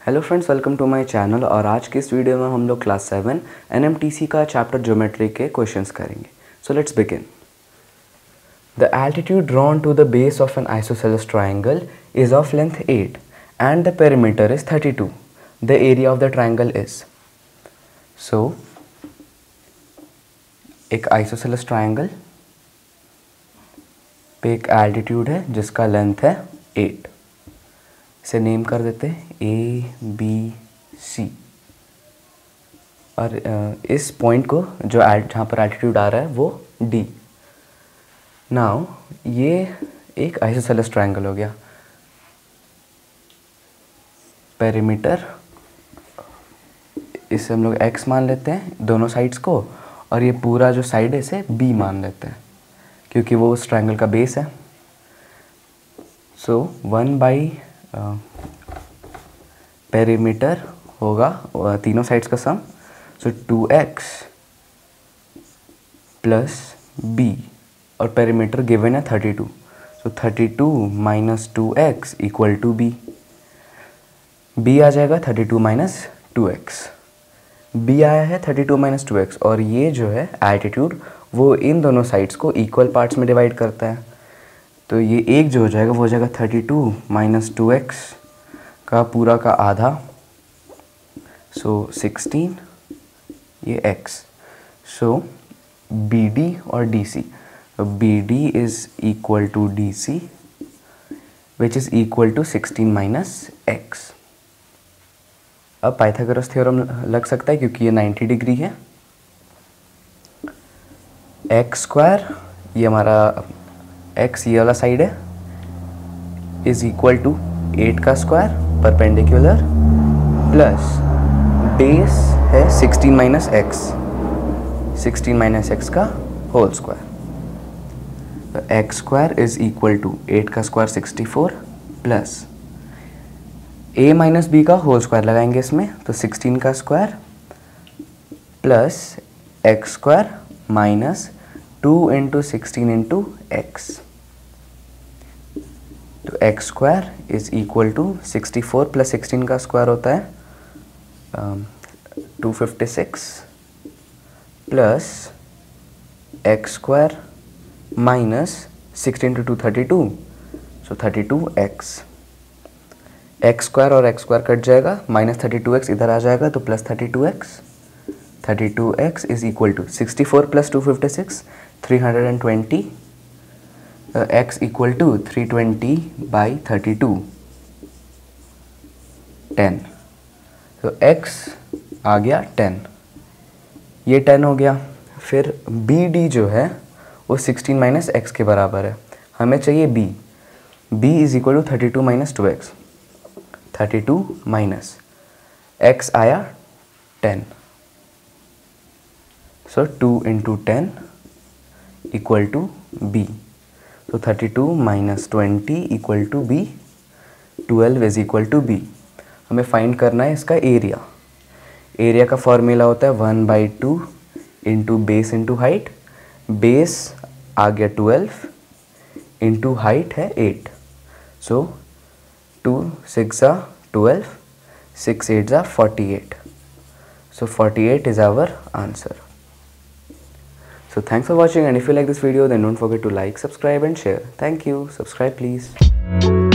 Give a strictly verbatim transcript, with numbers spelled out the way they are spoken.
Hello friends, welcome to my channel. और आज की इस वीडियो में हम लोग क्लास सेवन एनएमटीसी का चैप्टर ज्योमेट्री के क्वेश्चंस करेंगे। So let's begin. The altitude drawn to the base of an isosceles triangle is of length eight and the perimeter is thirty two. The area of the triangle is. So एक isosceles triangle पे एक altitude है जिसका length है eight. इसे name कर देते हैं ए बी सी। और इस पॉइंट को जो जहाँ पर एल्टीट्यूड आ रहा है वो डी। नाउ ये एक आइसोसेलेस ट्रायंगल हो गया। पेरीमीटर इसे हम लोग एक्स मान लेते हैं दोनों साइड्स को, और ये पूरा जो साइड है इसे बी मान लेते हैं क्योंकि वो उस ट्रायंगल का बेस है। सो वन बाई पेरीमीटर होगा तीनों साइड्स का sum. So two x plus b, और पेरीमीटर गिवन है thirty two. So thirty two minus two x equal to b. B आ जाएगा thirty two minus two x. B आया है thirty two minus two x, और ये जो है एल्टीट्यूड वो इन दोनों साइड्स को इक्वल पार्ट्स में डिवाइड करता है। तो ये एक जो हो जाएगा वो हो जाएगा thirty two minus two x का पूरा का आधा। सो सिक्सटीन, ये x। सो बी डी और d c, b d is equal to d c which is equal to sixteen minus x. अब पाइथागोरस थ्योरम लग सकता है क्योंकि ये नाइन्टी डिग्री है। एक्स स्क्वायर, ये हमारा x ये वाला साइड है, इज इक्वल टू एट का स्क्वायर परपेंडिकुलर प्लस बेस है sixteen minus x, sixteen minus x का होल स्क्वायर। तो x square is equal to eight का square sixty four plus a minus b का whole square लगाएंगे इसमें, तो sixteen का square plus x square minus two into sixteen into x. तो x square is equal to sixty four plus sixteen का square होता है two fifty six plus x square minus sixteen two two thirty two. So thirty two x. X square और x square cut जाएगा, minus thirty two x इधर आ जाएगा तो plus thirty two x. Thirty two x is equal to sixty four plus two fifty six, three hundred twenty. X equal to three twenty by thirty two, ten. तो x आ गया ten, ये ten हो गया। फिर B D जो है वो सिक्सटीन माइनस एक्स के बराबर है। हमें चाहिए b। b is equal to thirty two minus two x. Thirty two minus x आया ten. So two into ten equal to b। तो thirty two minus twenty equal to b, twelve is equal to b। हमें find करना है इसका area. Area का formula होता है one by two into base into height. Base आ गया ट्वेल्व इंटू हाइट है एट। सो टू सिक्स ज़ा ट्वेल्व, सिक्स एट ज़ा forty eight. So forty eight is our answer. So thanks for watching, and if you like this video then don't forget to like, subscribe and share. Thank you. Subscribe please.